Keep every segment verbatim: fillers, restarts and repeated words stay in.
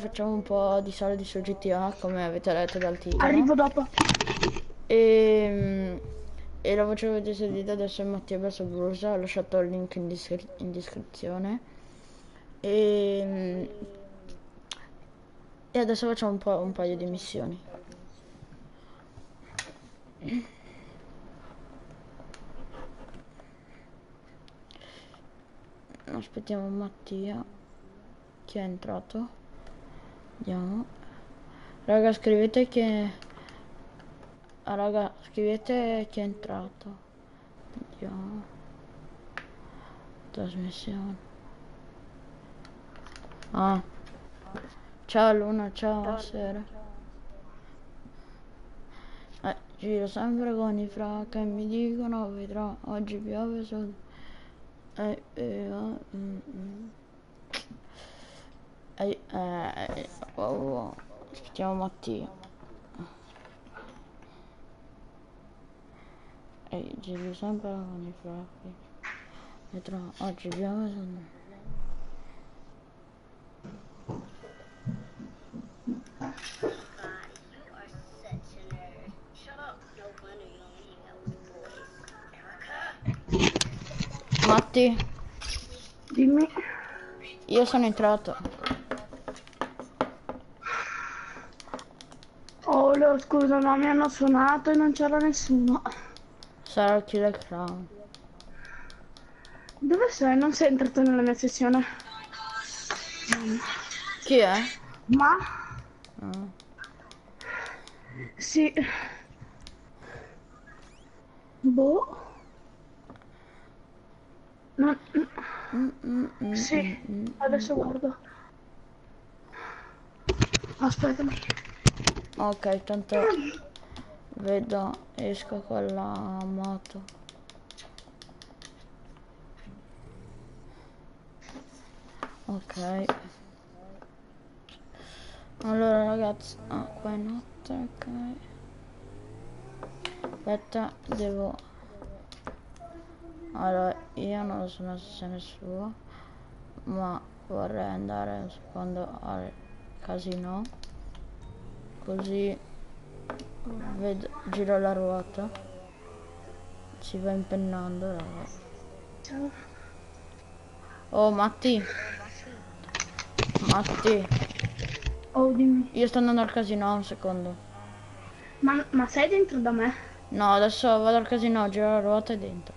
facciamo un po' di soldi su G T A, come avete letto dal titolo. Arrivo dopo. E, e la voce che avete sentito adesso è Mattia Basso Brusa, ho lasciato il link in, descri in descrizione. E, e adesso facciamo un, po', un paio di missioni. Aspettiamo Mattia, chi è entrato. Andiamo. Raga, scrivete che... Ah, raga, scrivete chi è entrato. Andiamo. Trasmissione. Ah. Ciao Luna, ciao Sera. Eh, giro sempre con i fra che mi dicono, vedrò, oggi piove sul... Eh, eh, oh, mm, mm. Eh, eh, oh, oh. Aspettiamo Mattia. Eh, giro sempre con i fra che... Vedrò, oggi piove sul... Matti, Dimmi. io sono entrato. Oh, Leo, scusa, ma mi hanno suonato e non c'era nessuno. Sarà il Killer Crown. Dove sei? Non sei entrato nella mia sessione. Chi è? Ma? Ah. Sì. Boh. Non... Mm, mm, mm, Sì, mm, mm, adesso guardo. Aspettami. Ok, tanto vedo, esco con la moto. Ok. Allora ragazzi, ah, qua è notte, ok. Aspetta, devo... Allora, io non sono una sessione sua, ma vorrei andare un secondo al casino. Così vedo, giro la ruota. Si va impennando, raga. Ciao. Oh, Matti. Matti. Oh, dimmi. Io sto andando al casino, un secondo. Ma, ma sei dentro da me? No, adesso vado al casino, giro la ruota e dentro.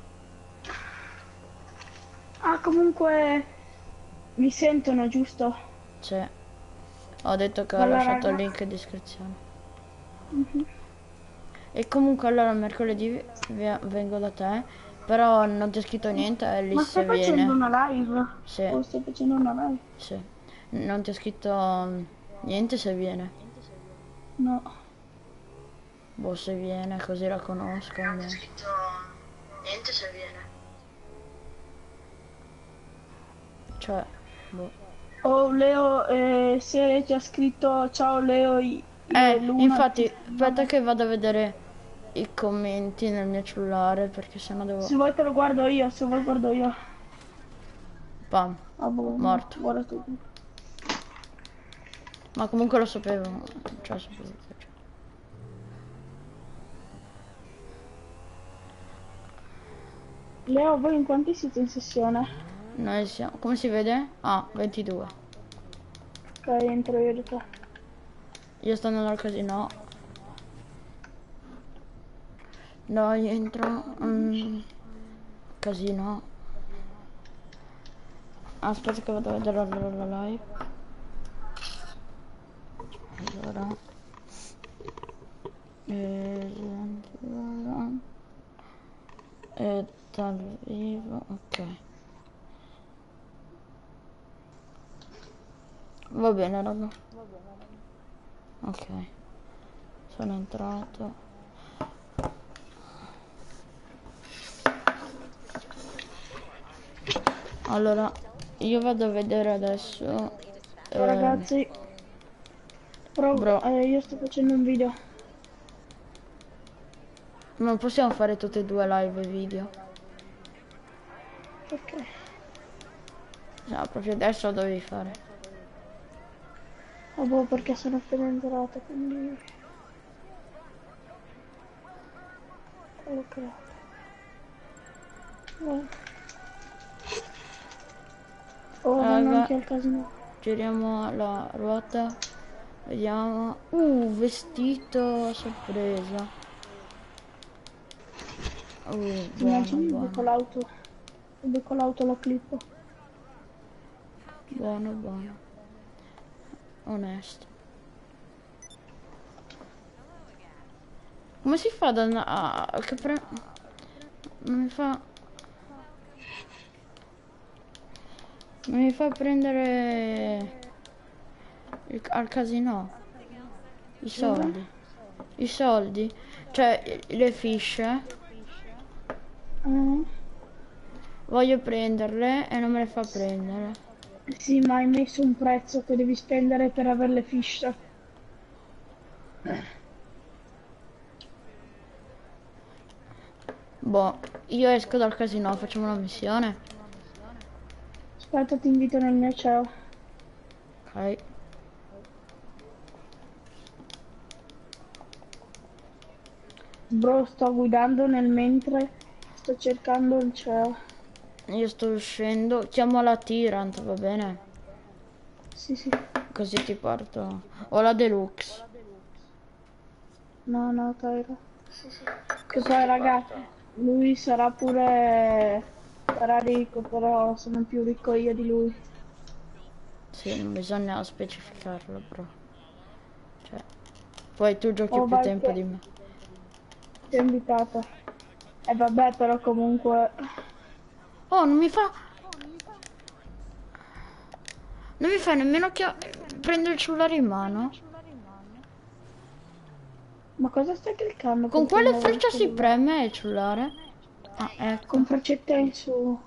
Ah, comunque mi sentono, giusto? Sì. Ho detto che ho Bella lasciato raga. il link in descrizione. Mhm. E comunque allora mercoledì vengo da te, però non ti ho scritto niente, Ma Alice stai facendo viene. una live? Sì, O stai facendo una live? sì. Non ti ho scritto mm, niente se viene. No. Boh, se viene, così la conosco. Non ti ho scritto niente se viene. Cioè, boh. Oh, Leo, eh, se ti ha scritto ciao Leo, io Eh, e Luna. infatti, aspetta che vado a vedere i commenti nel mio cellulare, perché sennò devo... Se vuoi te lo guardo io, se vuoi guardo io. Pam, Ah, boh, no, morto. guarda tu. Ma comunque lo sapevo, cioè lo sapevo. Cioè. Leo, voi in quanti siete in sessione? Noi siamo... Come si vede? Ah, ventidue. Ok, entro io da te. Io sto andando al casino. No, io entro... Mm, casino. Aspetta che vado a vedere la, la live. Allora... E... E dal vivo... Ok. Va bene, raga. Ok. Sono entrato. Allora, io vado a vedere adesso... Ciao eh, ragazzi. Però bro, eh, io sto facendo un video. non possiamo fare tutte e due live e video. Ok. No, proprio adesso lo dovevi fare. Oh, boh, perché sono appena entrato, quindi... L'ho creato. Oh, oh vanno Raga, anche al casino. giriamo la ruota. Vediamo. Uh, vestito a sorpresa. Uh, Ti buono, immagini io con buono. l'auto? Io con l'auto la clippo. Buono, buono. Onesto. Come si fa ad andare a... che pre... Non mi fa... Non mi fa prendere... il- al casino. I soldi. I soldi. Cioè, le fisce. Ah, Voglio prenderle e non me le fa prendere. sì, ma hai messo un prezzo che devi spendere per avere le fish. Boh, io esco dal casino, facciamo una missione. Aspetta, ti invito nel mio C E O. Ok. Bro, sto guidando nel mentre sto cercando il C E O. Io sto uscendo. Chiamo la Tyrant, va bene? Sì, sì. Così ti porto. O la Deluxe. No, no, Tyra. Che poi, raga, lui sarà pure... sarà ricco, però sono più ricco io di lui. Sì, non bisogna specificarlo, bro. Cioè, poi tu giochi Oh, più vai tempo che di me. ti ho invitato. E vabbè, però comunque... Oh, non mi fa... Non mi fa nemmeno che... prendo il cellulare in mano. Ma cosa stai cliccando Con per quale prendere il freccia si cellulare? preme il cellulare? Ah, ecco. Con freccetta in su.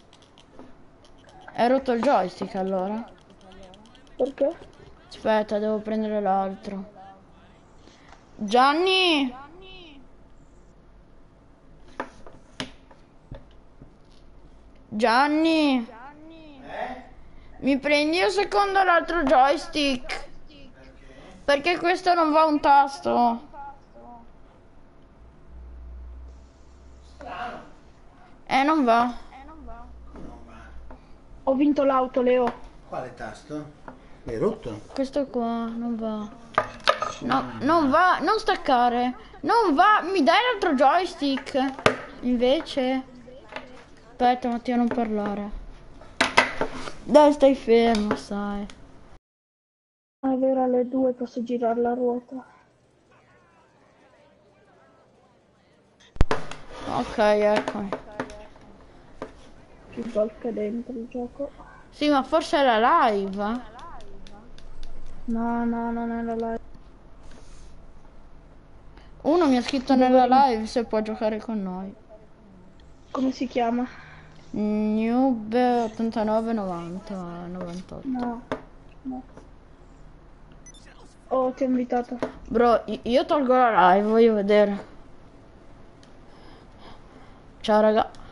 È rotto il joystick allora. Perché? Aspetta, devo prendere l'altro. Gianni! Gianni! Mi prendi un secondo l'altro joystick? Perché questo non va un tasto? Eh, non va. Ho vinto l'auto, Leo. Quale tasto? L'hai rotto? Questo qua non va. No, non va. Non staccare. Non va. Mi dai l'altro joystick? Invece... Aspetta, Mattia, non parlare. Dai, stai fermo, sai. Ah, è vero, alle due posso girare la ruota. Ok, eccomi. Più gol che dentro il gioco. Sì, ma forse è la live. No, no, non è la live. Uno mi ha scritto nella live se può giocare con noi. Come si chiama? Noob ottantanove novanta novantotto. No, no. Oh, ti ho invitato. Bro, io tolgo la live, voglio vedere. Ciao raga.